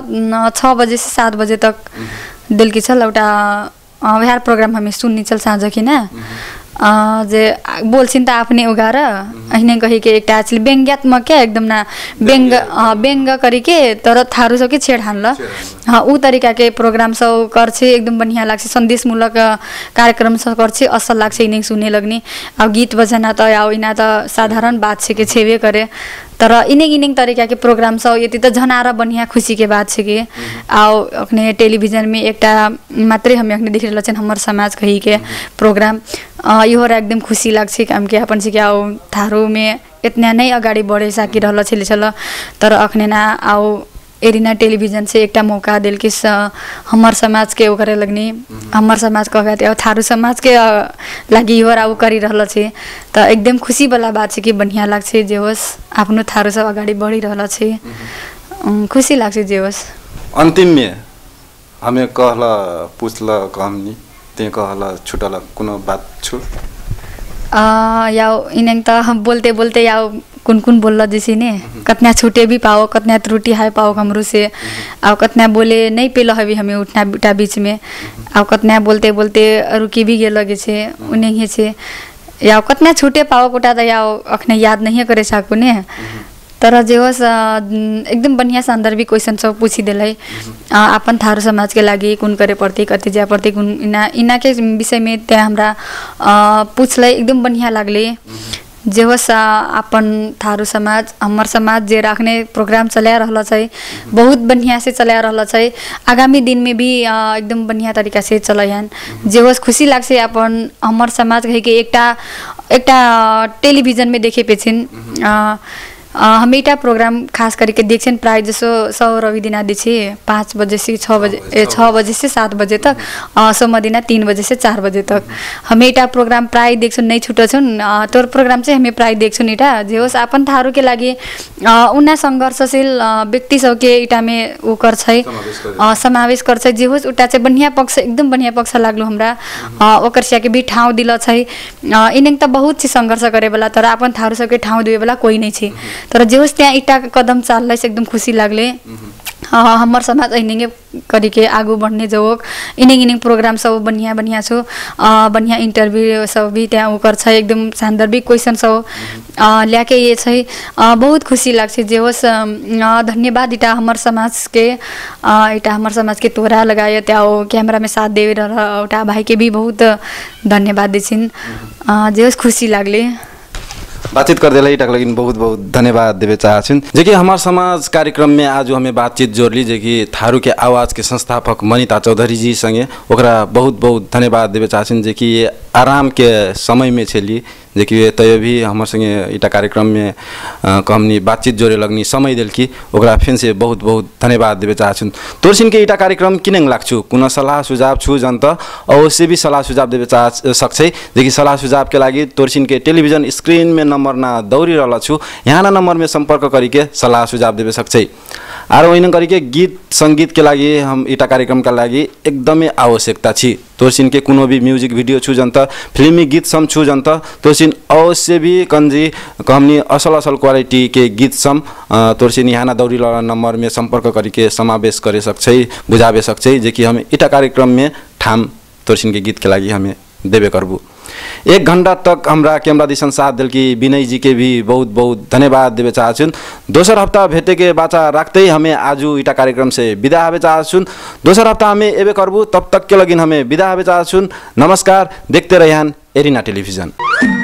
Speaker 2: छ बजे से सात बजे तक दिल की छल एउटा बिहार प्रोग्राम हमें सुन्नी चल साँझ कि ना जे बोलछिन त आफ्नै उगार अहिने कही के एकटा आछिल व्यंग्यात्मक क्या एकदम ना व्यंग व्यंग करी के तर थारू सब के छेड़ हानल हाँ उ तरीका के प्रोग्राम सब करछे एकदम बढ़िया लाग्छ सन्देशमूलक कार्यक्रम सब करछे असल लाग्छ इने सुने लगनी अब गीत बजाना त आउ इना त साधारण बात छे के छेबे करे तर इनिंग इनिंग तरीका के प्रोग्राम सब यति त झनारा बढ़िया खुशी के बात छे के आओ अखने टेलीविजन में एकटा मात्रै हम अखने देख रहल छन हमर समाज कही के प्रोग्राम यो एकदम खुशी लाग्छ काम के अपन से के आओ थारू में इतना नहीं अगाडि बढे साकी रहल छले छल तर अखने ना आओ एरिना टेलीविजन से एकटा मौका दिल कि हमर समाज के ओ करे लगनी हमर समाज कहबे त थारू समाज के लागि हो रा करी रहल छे त एकदम खुशी वाला बात छे कि बढ़िया लाग्छ जे होस आफ्नो थारू सब अगाडि बढी रहल छे खुशी लाग्छ जे होस
Speaker 1: अंतिम में हमें कहला पूछला कहमनी ते कहला छुटला कोनो बात छु
Speaker 2: आ या इनें त हम बोलते बोलते या कुन कुन बोल जैसे ने कतना छूटे भी पाओ कतना त्रुटि हाय पाओ हमरू से आ कतना बोले नहीं पेल हबी हमें उठना उठा बीच में आ कतना बोलते बोलते रुकी भी गेल लगे छे उन्हें ही छे या कतना छूटे पाओ कोटा त या अखने याद नहीं करे साकु ने तर जे होस एकदम बढ़िया सान्दर्भिक क्वेश्चन सब पूछी देलै अपन थारू समाज के लागि कुन करे पड़ती कति जा पड़ती कुन इना इना के विषय में ते हमरा पूछलै एकदम बढ़िया लागले जे होस अपन थारू समाज हमर समाज जे राखने प्रोग्राम चला रहल छै बहुत बढ़िया से चला रहल छै आगामी दिन में भी एकदम बढ़िया तरीका से चलैहन जे होस खुशी लाग्छ अपन हमर समाज कहे के एकटा एकटा टेलीविजन में देखे पेछिन हमेटा प्रोग्राम खास करके देखछन् प्राय जसो सौ रवि दिना दिछे पाँच बजे से छः बजे ए छः बजे से सात बजे तक सोम दिना तीन बजे से चार बजे तक हमेटा प्रोग्राम प्राय देखछन् नहीं छुटछन् तोर प्रोग्राम चाहिँ हमें प्राय देखछन् इटा जे होस् अपन थारू के लागि उना संघर्षशील व्यक्ति सब के इटा में उ कर छै समावेश कर छै जे होस् उटा चाहिँ बढ़िया पक्ष एकदम बढ़िया पक्ष लाग्लो हमरा ओकर सिया के भी ठाउँ दिल छै इनें त बहुत छि संघर्ष करे वाला तर अपन थारू सब के ठाउँ दिए वाला कोई नहीं छै तर जे होस् त्यहाँ इटा कदम चाल्दै एकदम खुशी लाग्ले हाँ, हमर समाज अहिने करी के आगू बढ़ने जो इनिंग इनिंग प्रोग्राम सब बढ़िया बढ़िया छो बढ़िया इंटरव्यू सब भी त्यहाँ ओकर छ एकदम सान्दर्भिक क्वेश्चन सब ल्याके ये छै बहुत खुशी लाग्छ जे होस् धन्यवाद इटा हमर समाज के इटा हमर समाज के तोरा लगायो त्यहाँ कैमरा में साथ देवे एउटा भाई के भी बहुत धन्यवाद दिसिन जे होस् खुशी लागले
Speaker 1: बातचीत कर दिला इटा लेकिन बहुत बहुत धन्यवाद देवे चाहछिन जे कि हमार समाज कार्यक्रम में आज हमें बातचीत जोड़ली जे कि थारू के आवाज के संस्थापक मनिता चौधरी जी संगे ओकरा बहुत बहुत धन्यवाद देवे चाहछिन जे कि ये आराम के समय में छली जे कि तय भी हमार संगे इटा कार्यक्रम में हमनी बातचीत जोड़े लगनी समय दिल की ओकरा फिर से बहुत बहुत धन्यवाद देवे चाहछिन तोरसिन के इटा कार्यक्रम किनेंग लाग्छु कुन सलाह सुझाव छु जन त अवश्य भी सलाह सुझाव देवे चाह सक्छै जे कि सलाह सुझाव के लागि तोरसिन के टेलिभिजन स्क्रीन में नंबर ना दौड़ी रहल छु यहाँ ना नंबर में संपर्क करी के सलाह सुझाव देवे सक्छै आरो ओइन करी के गीत संगीत के लागि हम इटा कार्यक्रम का लागि एकदमै आवश्यकता छी तोरसिन के कोनो भी म्यूजिक वीडियो छु जन त फिल्मी गीत सम छु जन त तोरसिन अवश्य भी कंजी हमनी असल असल क्वालिटी के गीत सम तोरसिन यहाँ ना दौड़ी रहल नंबर में संपर्क करी के समावेश करे सक्छै बुझावे सक्छै जे कि हम इटा कार्यक्रम में ठाम तोरसिन के गीत के लागि हमें देवे करबू एक घंटा तक हमरा कैमरा दिशन साथ दिल की विनय जी के भी बहुत बहुत धन्यवाद देवे चाहछुन दोसर हफ्ता भेटे के बाचा राख्दै हमें आजु इटा कार्यक्रम से विदा हवे चाहछुन दोसर हफ्ता हमें एबे करबू तब तक के लगिन हमें विदा हवे चाहछुन नमस्कार देखते रहिहान एरिना टेलिभिजन।